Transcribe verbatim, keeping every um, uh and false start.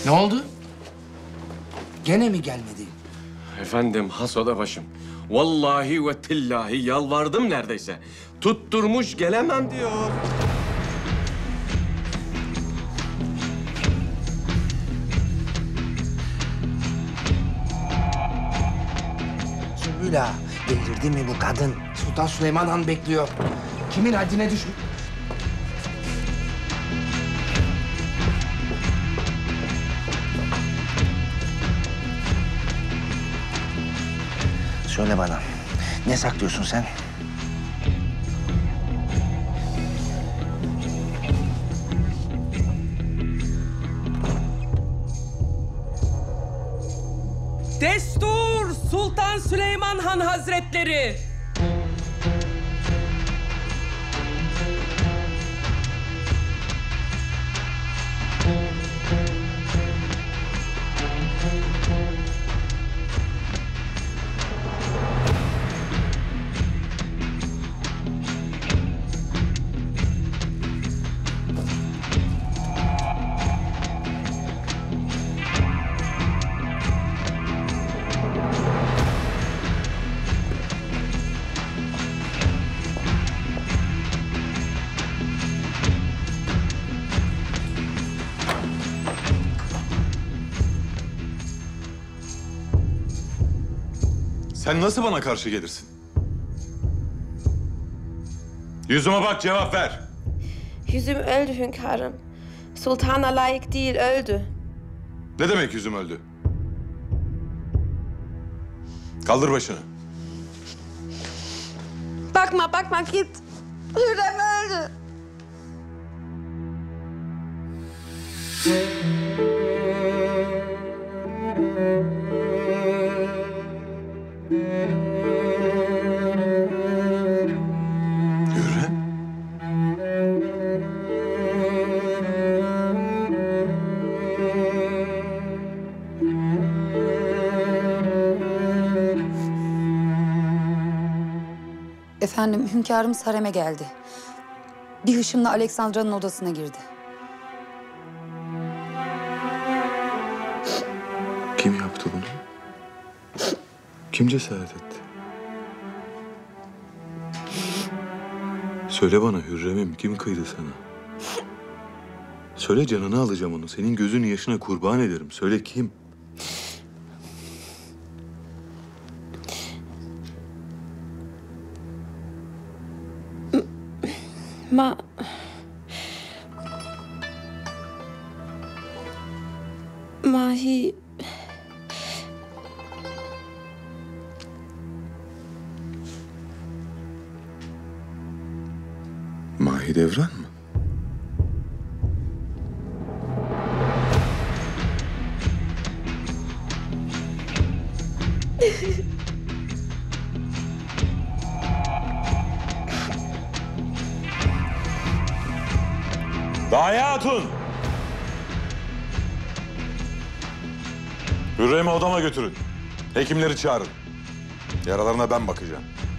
Ne oldu? Gene mi gelmedi? Efendim has oda başım. Vallahi ve tillahi yalvardım neredeyse. Tutturmuş gelemem diyor. Sümbül ağa, delirdi mi bu kadın? Sultan Süleyman Han bekliyor. Kimin haddine düşmüş? Söyle bana, ne saklıyorsun sen? Destur Sultan Süleyman Han Hazretleri. Sen nasıl bana karşı gelirsin? Yüzüme bak, cevap ver. Yüzüm öldü hünkârım. Sultana layık değil, öldü. Ne demek yüzüm öldü? Kaldır başını. Bakma, bakma, git. Hürrem öldü. Hürrem? Efendim, hünkârımız hareme geldi. Bir hışımla Aleksandra'nın odasına girdi. Kim yaptı bunu? Kim cesaret etti? Söyle bana Hürrem'im, kim kıydı sana? Söyle, canını alacağım onu. Senin gözün yaşına kurban ederim. Söyle kim? Ma... Mahi... Mahidevran mı? Gaye Hatun! Hürrem'i odama götürün. Hekimleri çağırın. Yaralarına ben bakacağım.